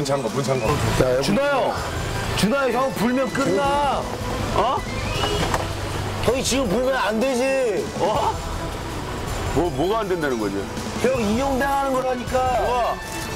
문 잠궈. 준아 형 불면 끝나. 어? 형이 지금 불면 안 되지. 어? 뭐가 안 된다는 거지? 형 이용당하는 거라니까.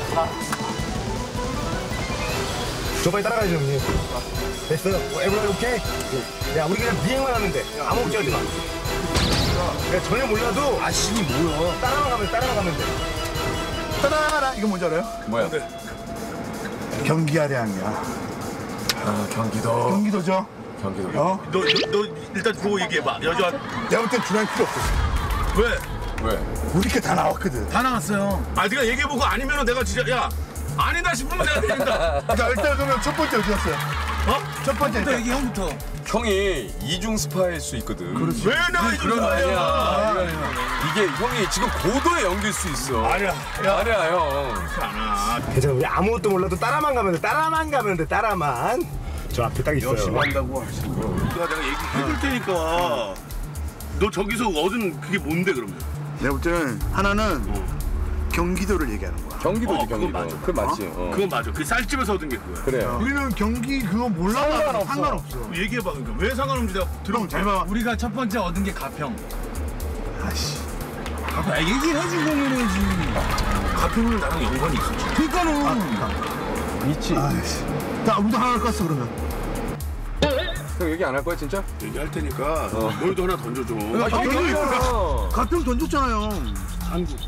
저 빨리 따라가야죠, 형님. 됐어. 에브리바디 오케이? 야, 우리 그냥 비행만 하면 돼. 아무것도 하지 마. 내가 전혀 몰라도 아신이 뭐야. 따라만 가면 돼. 따라라. 이거 뭔지 알아요? 뭐야? 경기 아량이야. 아, 경기도. 경기도죠? 경기도. 어? 너 일단 그거 얘기해봐. 여자 내가 볼 땐 준할 필요 없어. 왜? 우리 게 다 나왔거든. 다 나왔어요. 아 네가 얘기해보고 아니면은 내가 진짜 야 아니다 싶으면 내가 드린다. 자, 일단 그러면 첫 번째 어디 갔어요? 어? 첫 번째 또 일단. 얘기 형부터. 형이 이중 스파일 수 있거든. 왜 내가 이런 거 아니야? 이게 형이 지금 고도에 연길 수 있어. 아니야. 아니야, 형. 않아. 괜찮아. 우리 아무것도 몰라도 따라만 가면 돼. 따라만. 저 앞에 딱 있어요. 열심히 한다고 하시고. 내가 얘기해줄 테니까. 너 저기서 얻은 그게 뭔데 그러면? 내가 볼 때는 하나는 경기도를 얘기하는 거야. 경기도지, 그건 경기도. 맞아. 그건 맞지. 그건 맞아. 그 쌀집에서 얻은 게 그거야. 그래. 우리는 경기 그거 몰라도 상관없어. 얘기해봐. 그러니까 왜 상관없는지 내가 들어보면 잘 봐. 우리가 첫 번째 얻은 게 가평. 아씨. 아, 얘기를 해주고 해야지. 가평은 나랑 연관이 있었지. 그러니까는. 있지. 아이씨. 나 우리도 하나 깠어 그러면. 형 얘기 안 할 거야, 진짜? 얘기할 테니까 뭘도 하나 던져줘. 아, 가평 던졌잖아요. 한국.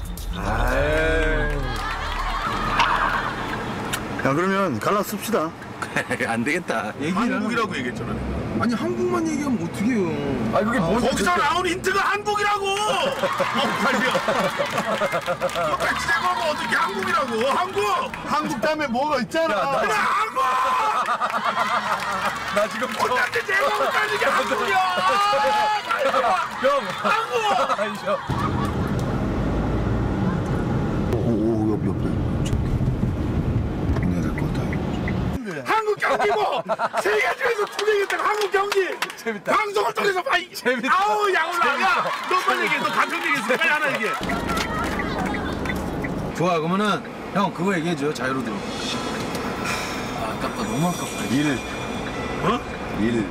야 그러면 갈라 씁시다. 안 되겠다. 한국이라고 얘기했잖아. 아니 한국만 얘기하면 어떡해요. 아니, 그게 뭔 거기서 나온 힌트가 한국이라고! 팔이야. 같이 생각하면 어떻게 한국이라고? 한국 다음에 뭐가 있잖아. 그래, 한국! 나 지금 근데 내가 못하는 게 한국이야! 형. 한국! 오 옆에. 내가 될것 같아. 한국 경기고! 세계 중에서 두 개겠다, 한국 경기! 재밌다. 방송을 통해서 봐! 재밌다. 아우, 야구나가! 너 빨리 얘기해, 너 같은 얘기했어. 빨리 하나 얘기해. 좋아 그러면은 형 그거 얘기해줘 자유로드. 아 아깝다 너무 아깝다. 일.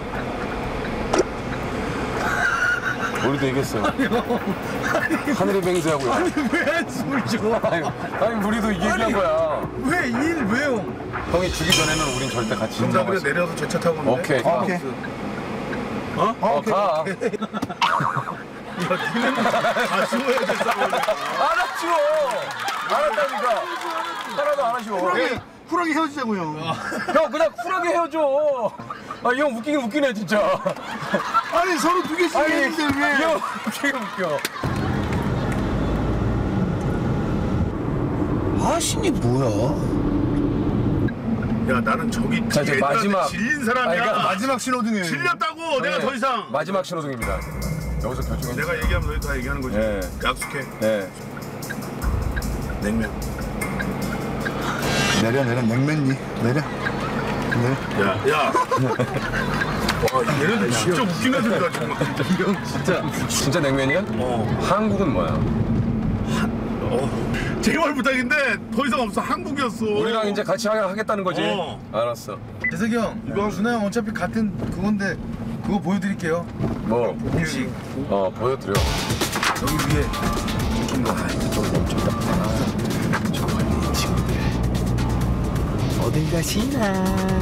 우리도 얘기했어요. 하늘의 맹세하고요. 왜 한숨을 줘? 아니, 우리도 얘기한 거야. 왜 왜요? 형이 주기 전에는 우린 절대 같이 정답을 인정하지. 내려서 제 차 타고 오는데. 오케이. 오케이. 가. 다 쉬워야 돼, 싸우는. 안 아쉬워. 알았다니까. 하나도 안 아쉬워. 쿨하게 헤어지자고요. 형 그냥 쿨하게 헤어져. 아, 이 형 웃기긴 웃기네 진짜. 아니 서로 두 개씩 아니, 했는데 이 왜? 형 웃기긴 웃겨. 아신이 뭐야? 야, 나는 저기 자, 이제 애들한테 마지막. 질린 사람이야. 아니, 그러니까 마지막 신호등에. 질렸다고 내가 더 이상. 마지막 신호등입니다. 여기서 결정해. 내가 얘기하면 너희 다 얘기하는 거지. 예. 약속해. 네. 냉면. 내려 냉면니 내려. 야. 와, 얘네들 진짜 웃긴 애들이다 정말. 진짜 냉면이야? 한국은 뭐야? 제발 부탁인데 더 이상 없어. 한국이었어. 우리랑 이제 같이 하겠다는 거지? 알았어. 재석이 형 이거 준하 형 어차피 같은 그건데 그거 보여드릴게요. 뭐? 공식 보여드려. 여기 위에. 저기 엄청 딱하다. 저 멀리 친구들. 어딜 가시나?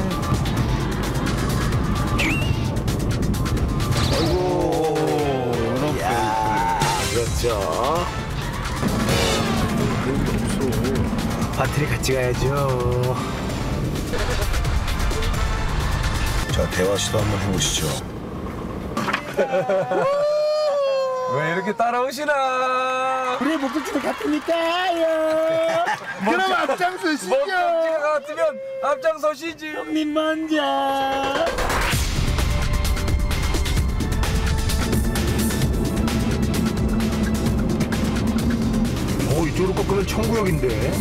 아이고. 야, 그렇죠. 파티를 같이 가야죠. 자 대화 시도 한번 해보시죠. 왜 이렇게 따라오시나? 우리 목적지도 같으니까요. 그럼 앞장서시죠. 목적지가 같으면 앞장서시지. 형님 먼저. 이쪽으로 꺾으면 청구역인데.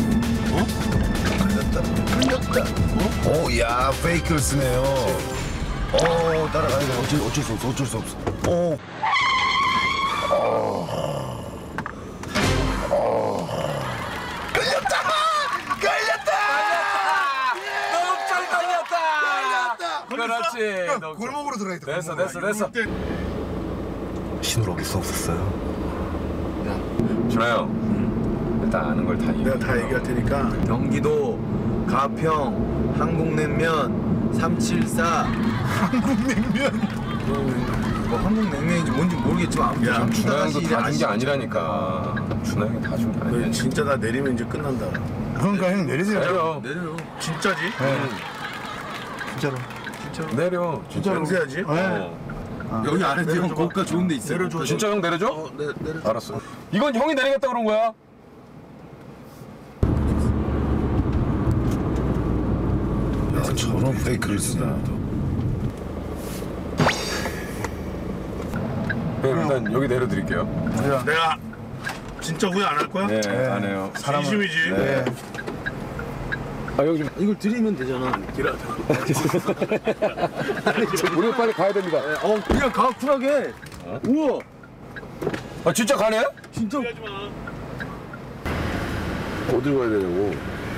틀렸다. 야 페이크를 쓰네요. 따라가야 돼. 어쩔 수 없어. 끌렸다. 됐어. 신호를 어길 수 없었어요. 준하 형, 일단 아는 걸 다 얘기해. 내가 다 얘기할 테니까. 경기도 가평 한국냉면 374. 한국냉면. 뭐 한국냉면인지 뭔지 모르겠지만 아무튼 야, 준하 형도 다 준 게 아시죠? 아니라니까. 준하 형이 다 준 게 아니야. 진짜 나 내리면 이제 끝난다. 그러니까 형 내리세요. 내려. 내려. 진짜지? 진짜로. 내려. 진짜로. 냄새야지. 여기 안에 형 고가 좋은 데 있어요. 내려줘. 진짜 형 내려줘? 내려줘. 알았어. 이건 형이 내리겠다 그런 거야. 야, 저런 페이크를 쓰냐. 형 일단 여기 내려드릴게요. 내가 진짜 후회 안 할 거야? 네, 안 해요. 진심이지? 네. 아 여기 좀 이걸 드리면 되잖아. 우리 빨리 가야 됩니다. 그냥 가 쿨하게. 우와. 아 진짜 가네? 진짜. 어디로 가야 되냐고.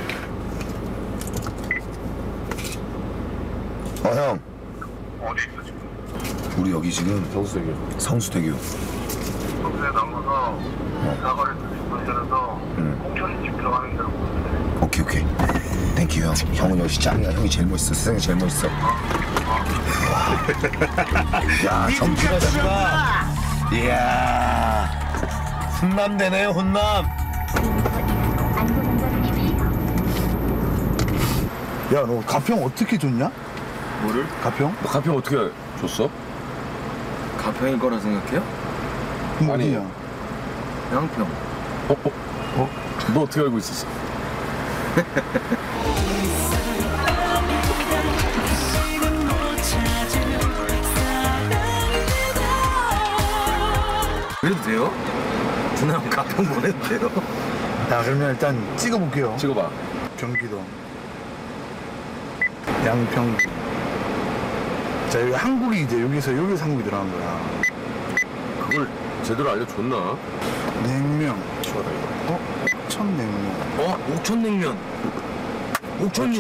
형. 어디 있어 지금? 우리 여기 지금 정수대교. 성수대교. 동네 넘어서 사거리 분전에서 홍천이 집 들어가는 데로 보는데. 오케이. 땡큐 형. 형은 역시 짱이야. 형이 제일 멋있어. 세상에 제일 멋있어. 야, 정치가 씨가. 이야. 훈남 되네요, 훈남. 야, 너 가평 어떻게 줬냐? 뭐를? 가평? 너 가평 어떻게 줬어? 가평일 거라 생각해요? 그럼 아니. 어디냐? 양평. 너 어떻게 알고 있었어? 그래도 돼요? 준하 형 가평 보내도 돼요? 야, 그러면 일단 찍어볼게요. 찍어봐. 경기도. 양평. 자, 여기 한국이 이제 여기서 한국이 들어간 거야. 그걸 제대로 알려줬나? 냉면. 치워다 이거. 옥천냉면. 옥천냉면. 옥천이